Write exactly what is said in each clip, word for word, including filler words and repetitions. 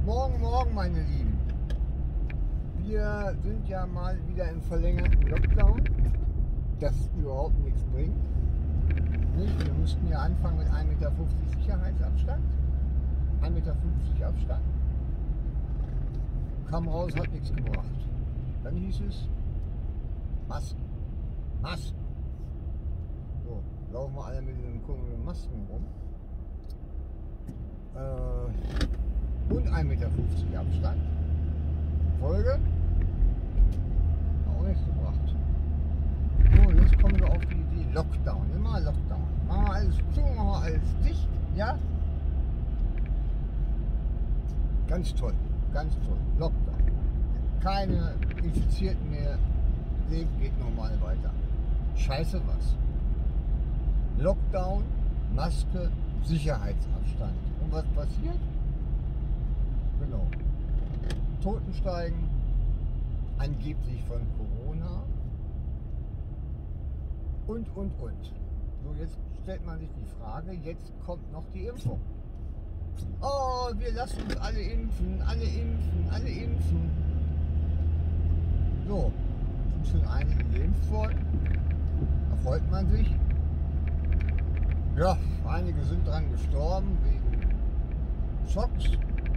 Morgen, morgen, meine Lieben. Wir sind ja mal wieder im verlängerten Lockdown, das überhaupt nichts bringt. Nicht? Wir mussten ja anfangen mit ein Meter fünfzig Sicherheitsabstand. ein Meter fünfzig Abstand. Kam raus, hat nichts gebracht. Dann hieß es Masken. Masken. So, laufen wir alle mit diesen komischen Masken rum. Äh, und ein Meter fünfzig Abstand. Folge. Auch nichts gebracht. So, jetzt kommen wir auf die Idee Lockdown. Immer Lockdown. Machen wir alles zu, machen wir alles dicht. Ja? Ganz toll. Ganz toll. Lockdown. Keine Infizierten mehr. Leben geht normal weiter. Scheiße was. Lockdown, Maske, Sicherheitsabstand. Und was passiert? Genau. Toten steigen, angeblich von Corona. Und, und, und. So, jetzt stellt man sich die Frage, jetzt kommt noch die Impfung. Oh, wir lassen uns alle impfen, alle impfen, alle impfen. So, sind schon einige geimpft worden. Da freut man sich. Ja, einige sind dran gestorben wegen Schocks,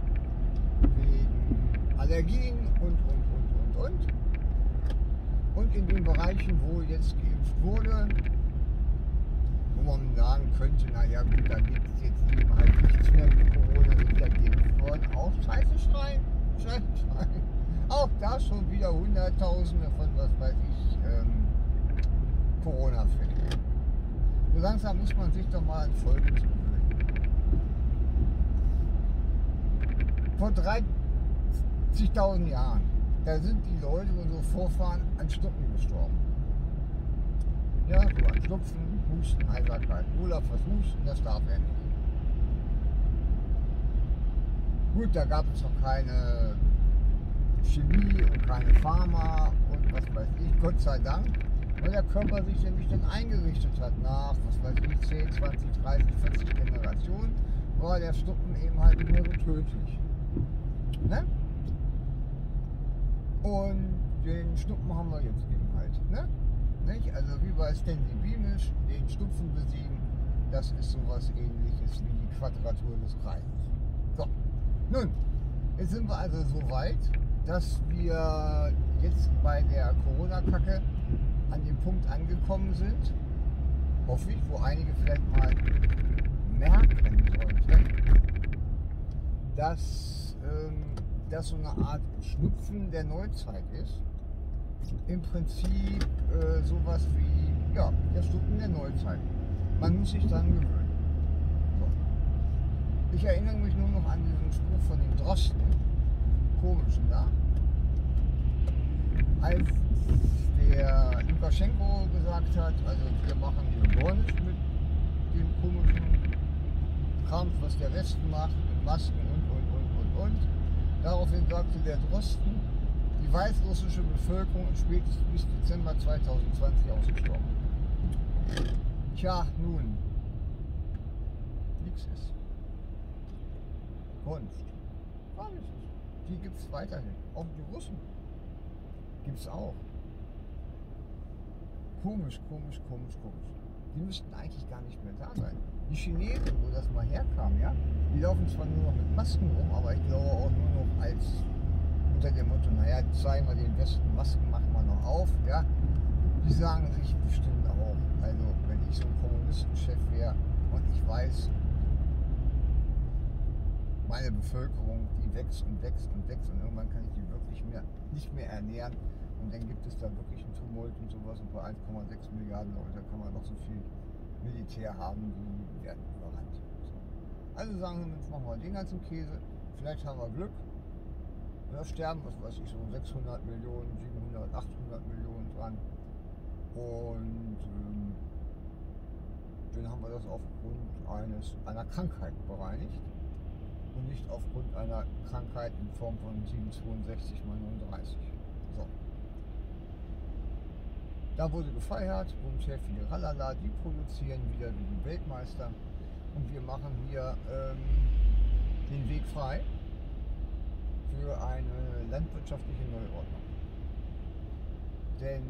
wegen Allergien und, und, und, und, und. Und in den Bereichen, wo jetzt geimpft wurde, wo man sagen könnte, naja gut, da gibt es jetzt eben halt nichts mehr mit Corona, sind ja geimpft worden. Auch Scheiße schreien, Scheiße schreien. Auch da schon wieder Hunderttausende von, was weiß ich, ähm, Corona-Fällen. So langsam muss man sich doch mal an Folgendes gewöhnen. Vor dreißigtausend Jahren, da sind die Leute, unsere Vorfahren, an Schnuppen gestorben. Ja, so an Schnupfen, Husten, Heiserkeit. Olaf was Husten, das darf er nicht. Gut, da gab es noch keine Chemie und keine Pharma und was weiß ich, Gott sei Dank, weil der Körper sich nämlich dann eingerichtet hat nach, was weiß ich, zehn, zwanzig, dreißig, vierzig Generationen, war der Schnuppen eben halt nicht mehr so tödlich. Ne? Und den Schnuppen haben wir jetzt eben halt. Ne? Nicht? Also wie bei Stanley Beamish, den Schnupfen besiegen, das ist sowas ähnliches wie die Quadratur des Kreises. So, nun, jetzt sind wir also so weit, dass wir jetzt bei der Corona-Kacke an dem Punkt angekommen sind, hoffe ich, wo einige vielleicht mal merken sollten, dass ähm, das so eine Art Schnupfen der Neuzeit ist. Im Prinzip äh, sowas wie, ja, der Schnupfen der Neuzeit. Man muss sich dran gewöhnen. So. Ich erinnere mich nur noch an diesen Spruch von den Drosten, komischen da, als der Lukaschenko gesagt hat, also wir machen hier gar nichts mit dem komischen Kram, was der Westen macht, mit Masken und, und, und, und, und. Daraufhin sagte der Drosten, die weißrussische Bevölkerung ist spätestens bis Dezember zweitausendzwanzig ausgestorben. Tja, nun, nichts ist. Kunst. Gar nichts ist. Die gibt es weiterhin. Auch die Russen gibt es auch. Komisch, komisch, komisch, komisch. Die müssten eigentlich gar nicht mehr da sein. Die Chinesen, wo das mal herkam, ja, die laufen zwar nur noch mit Masken rum, aber ich glaube auch nur noch als unter dem Motto, naja, zeigen wir den Westen, Masken machen wir noch auf, ja. Die sagen sich bestimmt auch, also wenn ich so ein Kommunistenchef wäre und ich weiß, meine Bevölkerung, die wächst und wächst und wächst und irgendwann kann ich die wirklich mehr, nicht mehr ernähren und dann gibt es da wirklich einen Tumult und sowas und bei eins Komma sechs Milliarden Leute kann man noch so viel Militär haben, die werden überrannt. So. Also sagen wir, jetzt machen wir den ganzen Käse, vielleicht haben wir Glück. Da sterben, was weiß ich, so sechshundert Millionen, siebenhundert, achthundert Millionen dran. Und ähm, dann haben wir das aufgrund eines, einer Krankheit bereinigt und nicht aufgrund einer Krankheit in Form von siebenhundertzweiundsechzig mal neununddreißig. So. Da wurde gefeiert und sehr viele Rallala, die produzieren wieder wie die Weltmeister und wir machen hier ähm, den Weg frei. für eine landwirtschaftliche Neuordnung. Denn,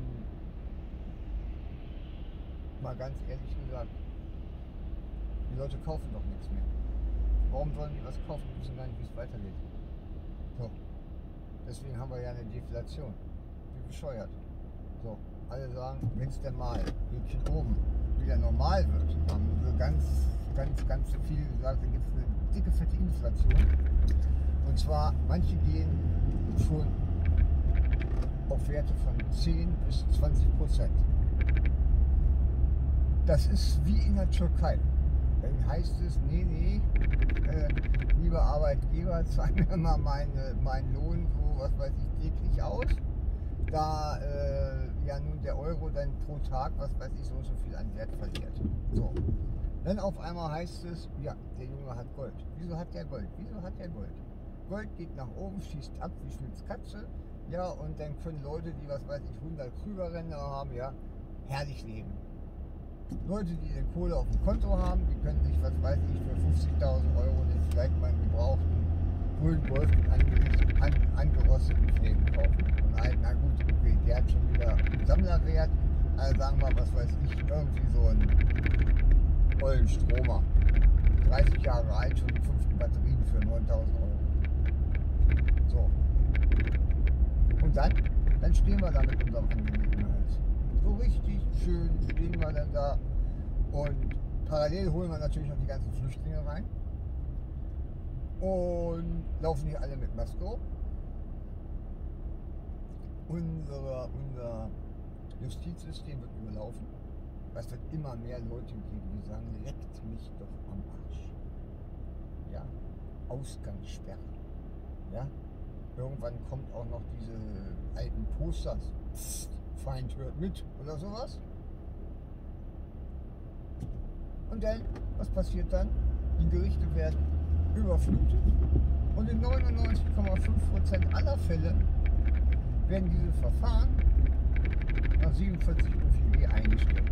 mal ganz ehrlich gesagt, die Leute kaufen doch nichts mehr. Warum sollen die was kaufen? Die wissen gar nicht, wie es weitergeht. So. Deswegen haben wir ja eine Deflation. Wie bescheuert. So. Alle sagen, wenn es denn mal Häkchen oben wieder normal wird, haben wir ganz, ganz, ganz viel gesagt, dann gibt es eine dicke, fette Inflation. Und zwar, manche gehen schon auf Werte von zehn bis zwanzig Prozent. Das ist wie in der Türkei. Dann heißt es, nee, nee, äh, lieber Arbeitgeber, zahl mir mal meine, meinen Lohn, so was weiß ich, täglich aus. Da äh, ja nun der Euro dann pro Tag, was weiß ich, so und so viel an Wert verliert. So. Dann auf einmal heißt es, ja, der Junge hat Gold. Wieso hat der Gold? Wieso hat der Gold? Gold geht nach oben, schießt ab wie Schmitz Katze. Ja, und dann können Leute, die, was weiß ich, hundert Krügerränder haben, ja, herrlich leben. Leute, die eine Kohle auf dem Konto haben, die können sich, was weiß ich, für fünfzigtausend Euro den vielleicht mal einen gebrauchten grünen Golf mit ange an, angerosteten Felgen kaufen. Und halt, na gut, okay, der hat schon wieder einen Sammlerwert. Also sagen wir, was weiß ich, irgendwie so einen ollen Stromer. dreißig Jahre alt, schon die fünften Batterien für neuntausend Euro. So. Und dann, dann stehen wir da mit unserem angelegten Hals. So richtig schön stehen wir dann da und parallel holen wir natürlich noch die ganzen Flüchtlinge rein und laufen hier alle mit Maske rum. Unsere, unser Justizsystem wird überlaufen. Es wird immer mehr Leute geben, die sagen, leckt mich doch am Arsch. Ja, Ausgangssperre. Ja, irgendwann kommt auch noch diese alten Posters. Psst, Feind hört mit oder sowas. Und dann, was passiert dann? Die Gerichte werden überflutet und in neunundneunzig Komma fünf Prozent aller Fälle werden diese Verfahren nach siebenundvierzig U V G eingestellt.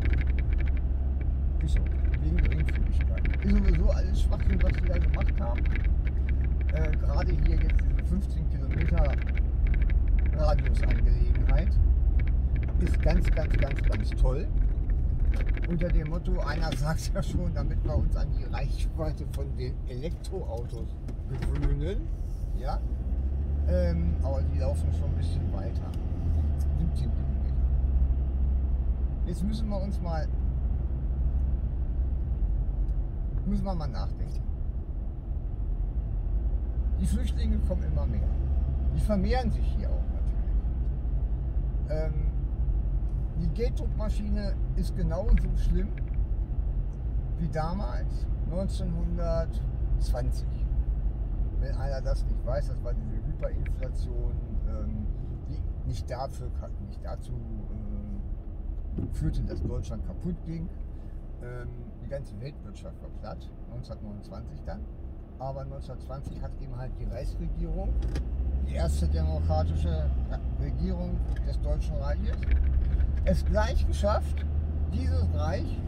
Ist so, wegen Geringfügigkeit. Ist sowieso alles Schwachsinn, was die da gemacht haben. Äh, gerade hier jetzt diese fünfzehn Kilometer Radiusangelegenheit ist ganz, ganz, ganz, ganz toll. Unter dem Motto, einer sagt ja schon, damit wir uns an die Reichweite von den Elektroautos gewöhnen. Ja? Ähm, aber die laufen schon ein bisschen weiter. siebzehn Kilometer. Jetzt müssen wir uns mal müssen wir mal nachdenken. Die Flüchtlinge kommen immer mehr. Die vermehren sich hier auch natürlich. Ähm, die Gelddruckmaschine ist genauso schlimm wie damals, neunzehnhundertzwanzig. Wenn einer das nicht weiß, das war diese Hyperinflation, ähm, die nicht, dafür, nicht dazu äh, führte, dass Deutschland kaputt ging. Ähm, die ganze Weltwirtschaft war platt, neunzehnhundertneunundzwanzig dann. Aber neunzehnhundertzwanzig hat eben halt die Reichsregierung, die erste demokratische Regierung des Deutschen Reiches, es gleich geschafft, dieses Reich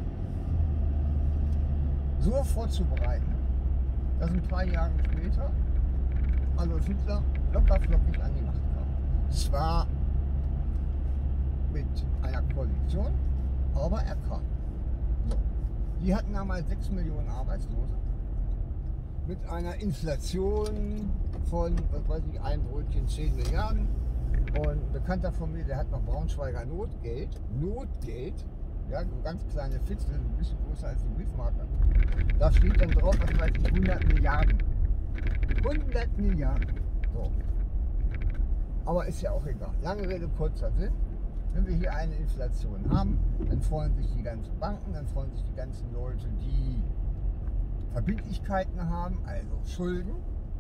so vorzubereiten, dass ein paar Jahre später Adolf Hitler locker flockig an die Macht kam. Zwar mit einer Koalition, aber er kam. So. Die hatten damals sechs Millionen Arbeitslose mit einer Inflation von, was weiß ich, ein Brötchen zehn Milliarden. Und ein Bekannter von mir, der hat noch Braunschweiger Notgeld, Notgeld, ja, so ganz kleine Fitzel, ein bisschen größer als die Briefmarke. Da steht dann drauf, was weiß ich, hundert Milliarden. hundert Milliarden. So. Aber ist ja auch egal. Lange Rede, kurzer Sinn. Wenn wir hier eine Inflation haben, dann freuen sich die ganzen Banken, dann freuen sich die ganzen Leute, die Verbindlichkeiten haben, also Schulden.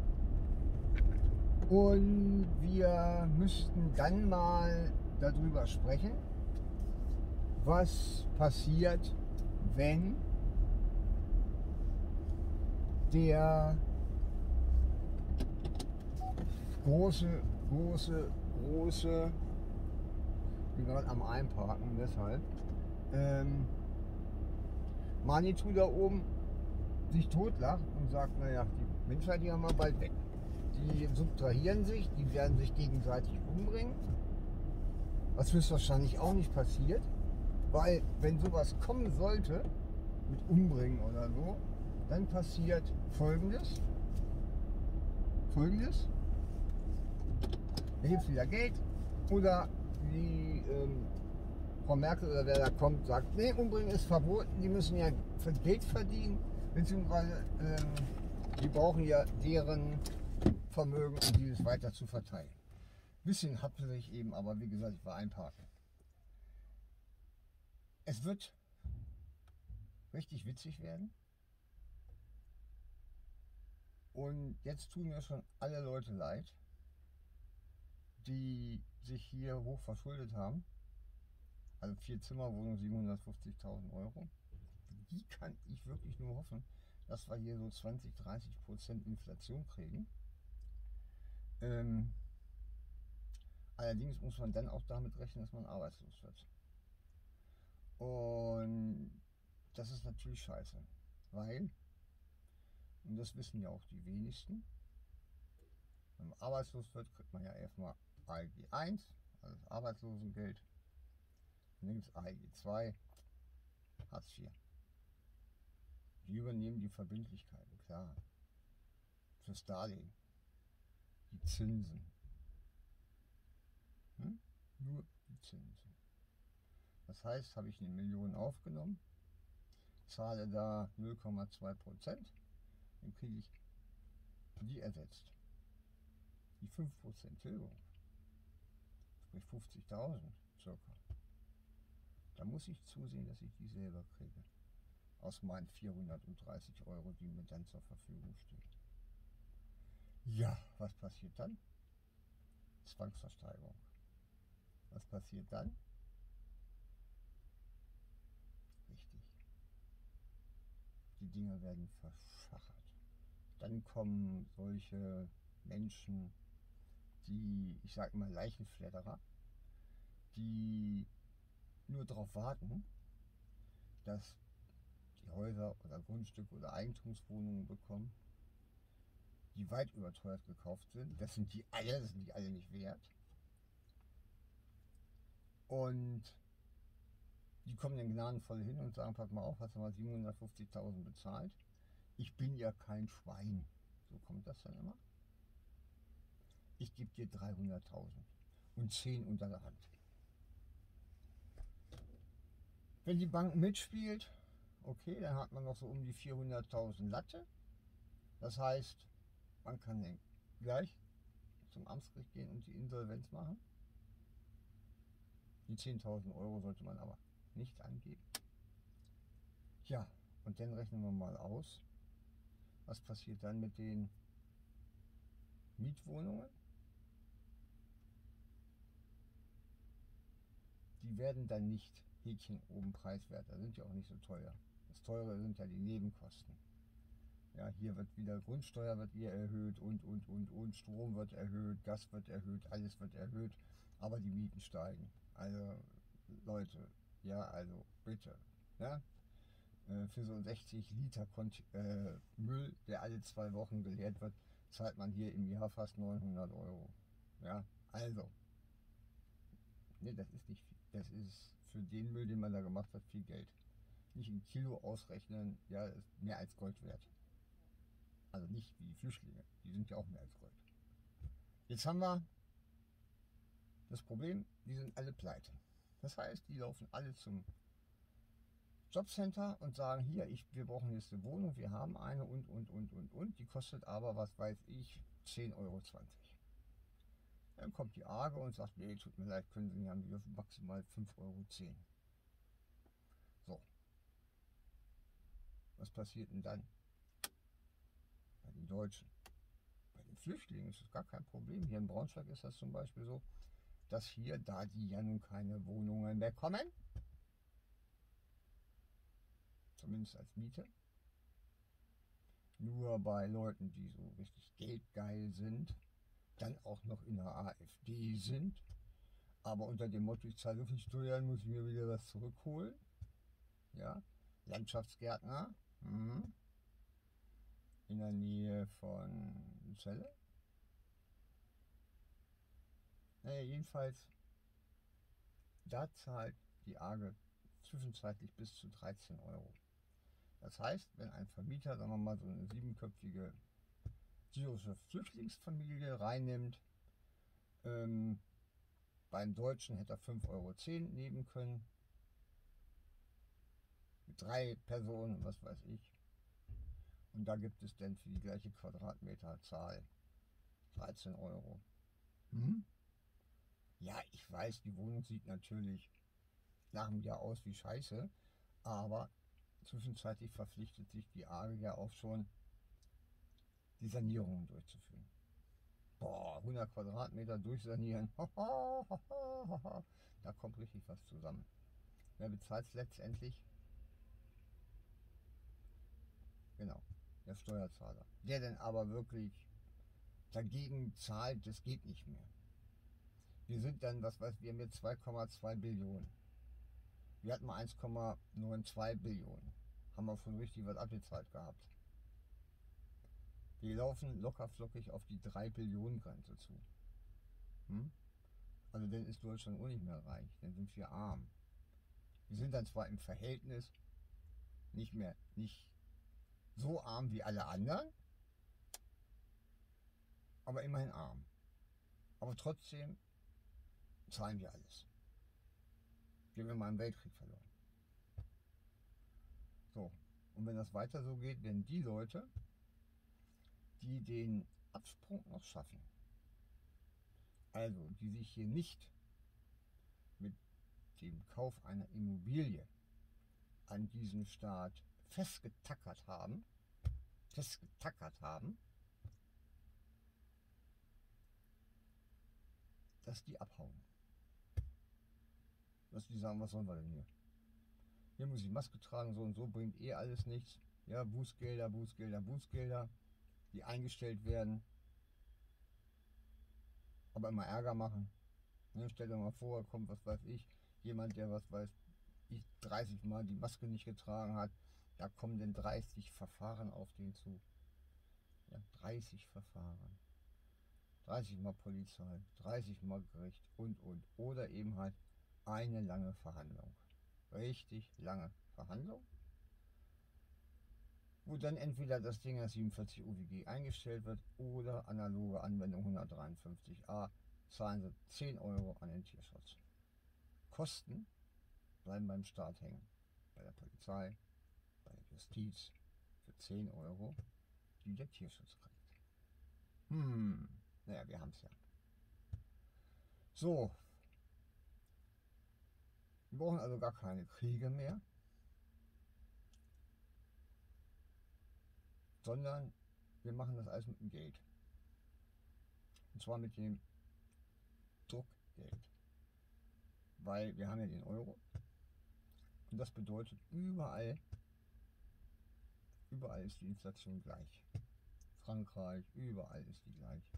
Und wir müssten dann mal darüber sprechen, was passiert, wenn der große, große, große, ich bin gerade am Einparken, deshalb, ähm, Manitou da oben sich totlacht und sagt, naja, die Menschheit, die haben wir bald weg. die subtrahieren sich, die werden sich gegenseitig umbringen, was höchstwahrscheinlich auch nicht passiert, weil wenn sowas kommen sollte, mit Umbringen oder so, dann passiert Folgendes, Folgendes, da gibt es wieder Geld oder die ähm, Frau Merkel oder wer da kommt, sagt, nee, Umbringen ist verboten, die müssen ja Geld verdienen, beziehungsweise ähm, die brauchen ja deren Vermögen, um dieses weiter zu verteilen. Bisschen happelig eben, aber wie gesagt, ich war einparken. Es wird richtig witzig werden. Und jetzt tun mir schon alle Leute leid, die sich hier hoch verschuldet haben. Also vier Zimmerwohnung, siebenhundertfünfzigtausend Euro. Die kann ich wirklich nur hoffen, dass wir hier so zwanzig, dreißig Prozent Inflation kriegen. Ähm, allerdings muss man dann auch damit rechnen, dass man arbeitslos wird. Und das ist natürlich scheiße, weil, und das wissen ja auch die wenigsten, wenn man arbeitslos wird, kriegt man ja erstmal A L G eins, also das Arbeitslosengeld, und dann gibt es A L G zwei, Hartz vier. Die übernehmen die Verbindlichkeiten, klar, fürs Darlehen, die Zinsen, hm? Nur die Zinsen. Das heißt, habe ich eine Million aufgenommen, zahle da null Komma zwei Prozent, dann kriege ich die ersetzt. Die fünf Prozent Tilgung, sprich fünfzigtausend circa. Da muss ich zusehen, dass ich die selber kriege. Aus meinen vierhundertdreißig Euro, die mir dann zur Verfügung stehen. Ja, was passiert dann? Zwangsversteigerung. Was passiert dann? Richtig. Die Dinger werden verschachert. Dann kommen solche Menschen, die, ich sage immer Leichenfledderer, die nur darauf warten, dass die Häuser oder Grundstücke oder Eigentumswohnungen bekommen, die weit überteuert gekauft sind. Das sind die alle, das sind die alle nicht wert. Und die kommen dann gnadenvoll hin und sagen, pass mal auf, hast du mal siebenhundertfünfzigtausend bezahlt? Ich bin ja kein Schwein. So kommt das dann immer. Ich gebe dir dreihunderttausend und zehn unter der Hand. Wenn die Bank mitspielt, okay, dann hat man noch so um die vierhunderttausend Latte. Das heißt, man kann dann gleich zum Amtsgericht gehen und die Insolvenz machen. Die zehntausend Euro sollte man aber nicht angeben. Ja, und dann rechnen wir mal aus, was passiert dann mit den Mietwohnungen. Die werden dann nicht Häkchen oben preiswerter, sind ja auch nicht so teuer. Das Teure sind ja die Nebenkosten. Ja, hier wird wieder Grundsteuer wird hier erhöht und, und, und, und, Strom wird erhöht, Gas wird erhöht, alles wird erhöht, aber die Mieten steigen. Also Leute, ja, also bitte, ja, für so einen sechzig Liter Kont äh, Müll, der alle zwei Wochen geleert wird, zahlt man hier im Jahr fast neunhundert Euro. Ja, also, ne, das ist nicht viel. Das ist für den Müll, den man da gemacht hat, viel Geld. Nicht in Kilo ausrechnen, ja, ist mehr als Gold wert. Also nicht wie die Flüchtlinge, die sind ja auch mehr als Gold. Jetzt haben wir das Problem, die sind alle pleite. Das heißt, die laufen alle zum Jobcenter und sagen, hier, ich, wir brauchen jetzt eine Wohnung, wir haben eine und, und, und, und, und. Die kostet aber, was weiß ich, zehn Euro zwanzig. Dann kommt die Arge und sagt, nee, tut mir leid, können Sie nicht haben, wir dürfen maximal fünf Euro zehn. So. Was passiert denn dann? Bei den Deutschen. Bei den Flüchtlingen ist das gar kein Problem. Hier in Braunschweig ist das zum Beispiel so, dass hier, da die ja nun keine Wohnungen bekommen, zumindest als Miete, nur bei Leuten, die so richtig geldgeil sind, dann auch noch in der A f D sind, aber unter dem Motto, ich zahle so viel Steuern, muss ich mir wieder was zurückholen. Ja, Landschaftsgärtner, mhm. In der Nähe von Celle. Naja, jedenfalls, da zahlt die A G E zwischenzeitlich bis zu dreizehn Euro. Das heißt, wenn ein Vermieter, sagen wir mal, so eine siebenköpfige syrische Flüchtlingsfamilie reinnimmt, ähm, beim Deutschen hätte er fünf Euro zehn nehmen können, mit drei Personen, was weiß ich. Und da gibt es dann für die gleiche Quadratmeterzahl dreizehn Euro. Hm? Ja, ich weiß, die Wohnung sieht natürlich nach einem Jahr aus wie Scheiße, aber zwischenzeitlich verpflichtet sich die A G E ja auch schon, die Sanierungen durchzuführen. Boah, hundert Quadratmeter durchsanieren, da kommt richtig was zusammen. Wer bezahlt es letztendlich? Genau, der Steuerzahler. Der denn aber wirklich dagegen zahlt, das geht nicht mehr. Wir sind dann, was weiß wir, mit zwei Komma zwei Billionen. Wir hatten mal eins Komma zweiundneunzig Billionen. Haben wir schon richtig was abgezahlt gehabt. Wir laufen locker flockig auf die drei Billionen Grenze zu. Hm? Also dann ist Deutschland auch nicht mehr reich, dann sind wir arm. Wir sind dann zwar im Verhältnis nicht mehr nicht so arm wie alle anderen, aber immerhin arm. Aber trotzdem zahlen wir alles. Wir haben mal einen Weltkrieg verloren. So, und wenn das weiter so geht, werden die Leute, die den Absprung noch schaffen, also die sich hier nicht mit dem Kauf einer Immobilie an diesen Staat festgetackert haben, festgetackert haben, dass die abhauen. Dass die sagen, was sollen wir denn hier? Hier muss ich Maske tragen, so und so, bringt eh alles nichts. Ja, Bußgelder, Bußgelder, Bußgelder, die eingestellt werden, aber immer Ärger machen. Ne, stell dir mal vor, kommt, was weiß ich, jemand, der, was weiß ich, dreißig Mal die Maske nicht getragen hat, da kommen denn dreißig Verfahren auf den zu. Ja, dreißig Verfahren. dreißig Mal Polizei, dreißig Mal Gericht und, und. Oder eben halt eine lange Verhandlung. Richtig lange Verhandlung, wo dann entweder das Ding siebenundvierzig U W G eingestellt wird oder analoge Anwendung hundertdreiundfünfzig a, zahlen Sie zehn Euro an den Tierschutz. Kosten bleiben beim Staat hängen, bei der Polizei, bei der Justiz, für zehn Euro, die der Tierschutz kriegt. Hm, naja, wir haben es ja. So, wir brauchen also gar keine Kriege mehr, sondern wir machen das alles mit dem Geld. Und zwar mit dem Druckgeld. Weil wir haben ja den Euro und das bedeutet, überall, überall ist die Inflation gleich. Frankreich, überall ist die gleich.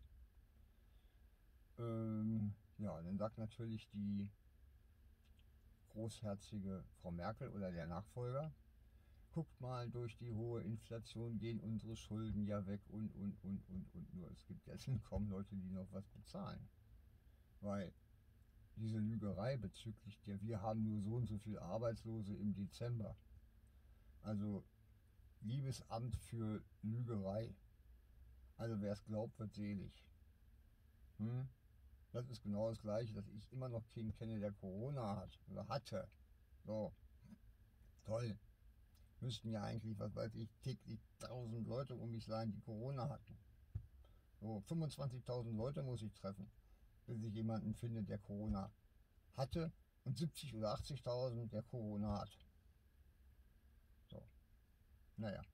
Ähm, ja, dann sagt natürlich die großherzige Frau Merkel oder der Nachfolger, guckt mal, durch die hohe Inflation gehen unsere Schulden ja weg und, und, und, und, und. Nur es gibt jetzt kaum Leute, die noch was bezahlen. Weil diese Lügerei bezüglich der, wir haben nur so und so viel Arbeitslose im Dezember. Also, liebes Amt für Lügerei. Also, wer es glaubt, wird selig. Hm? Das ist genau das Gleiche, dass ich immer noch keinen kenne, der Corona hat oder hatte. So, toll. Müssten ja eigentlich, was weiß ich, täglich tausend Leute um mich sein, die Corona hatten. So, fünfundzwanzigtausend Leute muss ich treffen, bis ich jemanden finde, der Corona hatte, und siebzig oder achtzigtausend, der Corona hat. So, naja.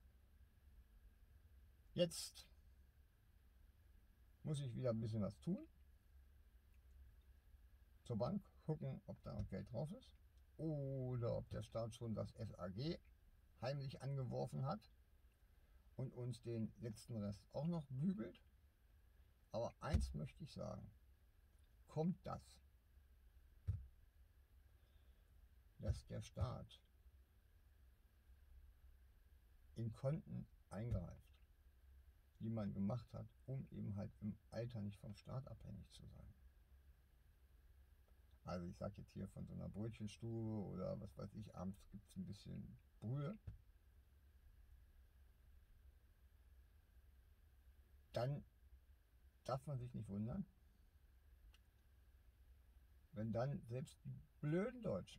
Jetzt muss ich wieder ein bisschen was tun. Zur Bank gucken, ob da noch Geld drauf ist. Oder ob der Staat schon das S A G heimlich angeworfen hat und uns den letzten Rest auch noch bügelt. Aber eins möchte ich sagen, kommt das, dass der Staat in Konten eingreift, die man gemacht hat, um eben halt im Alter nicht vom Staat abhängig zu sein. Also ich sage jetzt hier von so einer Brötchenstube oder was weiß ich, abends gibt es ein bisschen Brühe. Dann darf man sich nicht wundern, wenn dann selbst die blöden Deutschen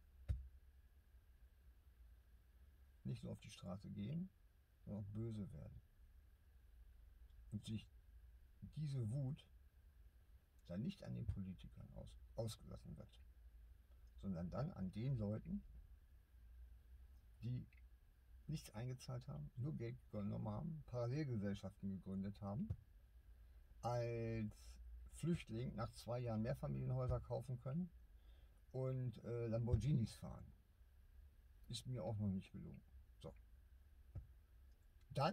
nicht nur auf die Straße gehen, sondern auch böse werden. Und sich diese Wut dann nicht an den Politikern aus, ausgelassen wird, sondern dann an den Leuten, die nichts eingezahlt haben, nur Geld genommen haben, Parallelgesellschaften gegründet haben, als Flüchtling nach zwei Jahren Mehrfamilienhäuser kaufen können und äh, Lamborghinis fahren. Ist mir auch noch nicht gelungen. So. Dann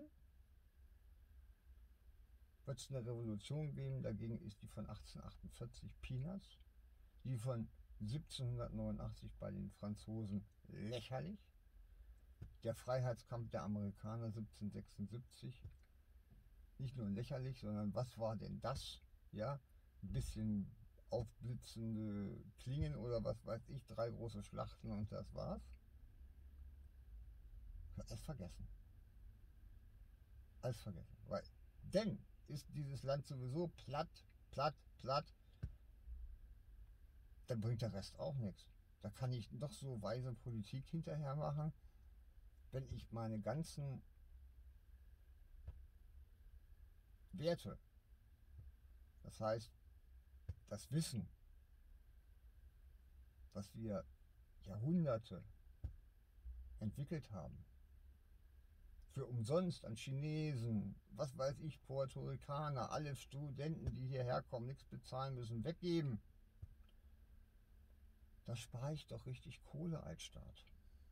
wird es eine Revolution geben, dagegen ist die von achtzehnhundertachtundvierzig Peanuts, die von siebzehnhundertneunundachtzig bei den Franzosen lächerlich, der Freiheitskampf der Amerikaner siebzehnhundertsechsundsiebzig, nicht nur lächerlich, sondern was war denn das? Ja, ein bisschen aufblitzende Klingen oder was weiß ich, drei große Schlachten und das war's. Alles vergessen. Alles vergessen. Weil, denn ist dieses Land sowieso platt, platt, platt, dann bringt der Rest auch nichts. Da kann ich noch so weise Politik hinterher machen, wenn ich meine ganzen Werte, das heißt das Wissen, was wir Jahrhunderte entwickelt haben, für umsonst an Chinesen, was weiß ich, Puerto Ricaner, alle Studenten, die hierher kommen, nichts bezahlen müssen, weggeben. Da spare ich doch richtig Kohle als Staat.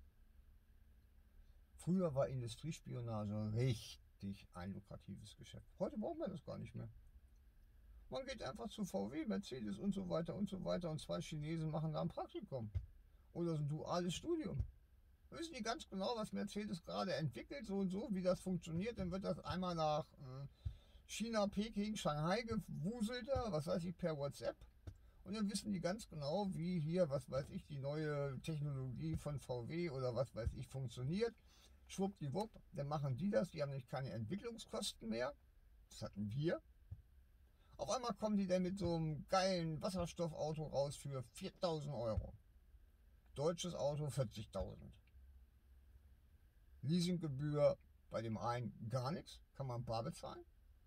Früher war Industriespionage richtig ein lukratives Geschäft. Heute braucht man das gar nicht mehr. Man geht einfach zu V W, Mercedes und so weiter und so weiter und zwei Chinesen machen da ein Praktikum. Oder so ein duales Studium. Wissen die ganz genau, was Mercedes gerade entwickelt, so und so, wie das funktioniert. Dann wird das einmal nach äh, China, Peking, Shanghai gewuselt, was weiß ich, per WhatsApp. Und dann wissen die ganz genau, wie hier, was weiß ich, die neue Technologie von V W oder was weiß ich funktioniert. Schwuppdiwupp, dann machen die das, die haben nämlich keine Entwicklungskosten mehr. Das hatten wir. Auf einmal kommen die dann mit so einem geilen Wasserstoffauto raus für viertausend Euro. Deutsches Auto vierzigtausend. Leasinggebühr bei dem einen gar nichts, kann man bar bezahlen.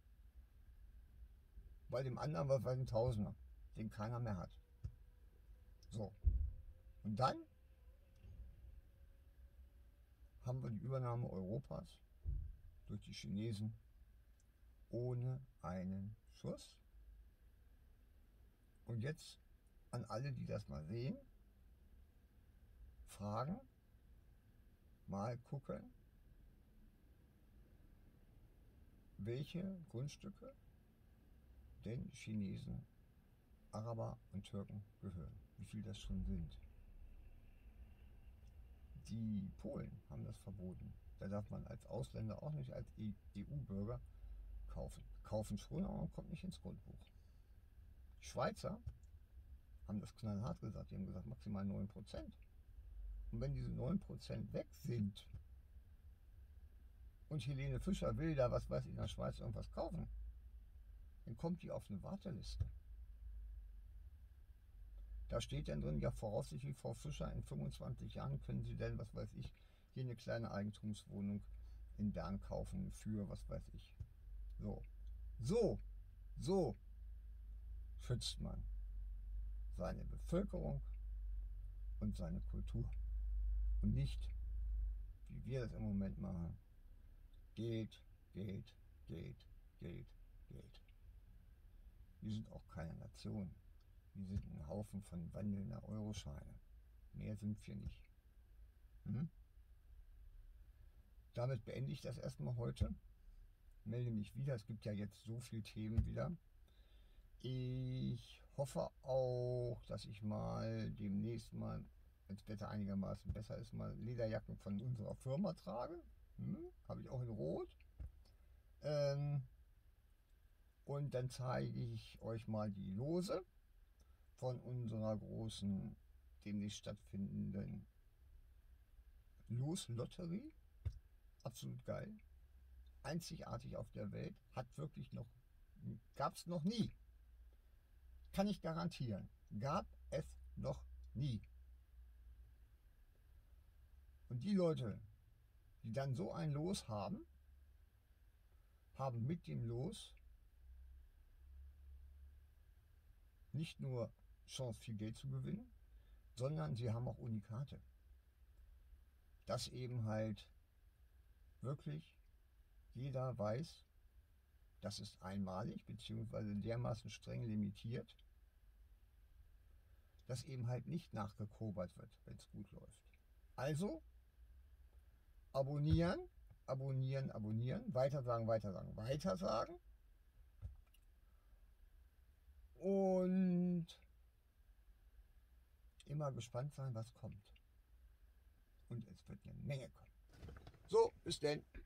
Bei dem anderen was weiß ein Tausender, den keiner mehr hat. So. Und dann haben wir die Übernahme Europas durch die Chinesen ohne einen Schuss. Und jetzt an alle, die das mal sehen, fragen, mal gucken, welche Grundstücke den Chinesen, Araber und Türken gehören, wie viel das schon sind. Die Polen haben das verboten. Da darf man als Ausländer auch nicht als E U-Bürger kaufen. Kaufen schon, aber man kommt nicht ins Grundbuch. Die Schweizer haben das knallhart gesagt. Die haben gesagt, maximal neun Prozent. Und wenn diese neun Prozent weg sind und Helene Fischer will da, was weiß ich, in der Schweiz irgendwas kaufen, dann kommt die auf eine Warteliste. Da steht dann drin, ja voraussichtlich, Frau Fischer, in fünfundzwanzig Jahren können Sie denn, was weiß ich, hier eine kleine Eigentumswohnung in Bern kaufen für, was weiß ich. So, so, so schützt man seine Bevölkerung und seine Kultur. Und nicht, wie wir das im Moment machen, Geld, Geld, Geld, Geld, Geld. Wir sind auch keine Nation. Wir sind ein Haufen von wandelnder Euroscheine. Mehr sind wir nicht. Hm? Damit beende ich das erstmal heute. Melde mich wieder. Es gibt ja jetzt so viele Themen wieder. Ich hoffe auch, dass ich mal demnächst mal, wenn das Wetter einigermaßen besser ist, mal Lederjacken von unserer Firma trage. Hm? Habe ich auch in Rot. Ähm, und dann zeige ich euch mal die Lose. von unserer großen, demnächst stattfindenden Loslotterie. Absolut geil. Einzigartig auf der Welt. Hat wirklich noch, gab es noch nie. Kann ich garantieren. Gab es noch nie. Und die Leute, die dann so ein Los haben, haben mit dem Los nicht nur Chance, viel Geld zu gewinnen, sondern sie haben auch Unikate. Dass eben halt wirklich jeder weiß, das ist einmalig, beziehungsweise dermaßen streng limitiert, dass eben halt nicht nachgekobert wird, wenn es gut läuft. Also abonnieren, abonnieren, abonnieren, weitersagen, weitersagen, weitersagen und immer gespannt sein, was kommt. Und es wird eine Menge kommen. So, bis denn.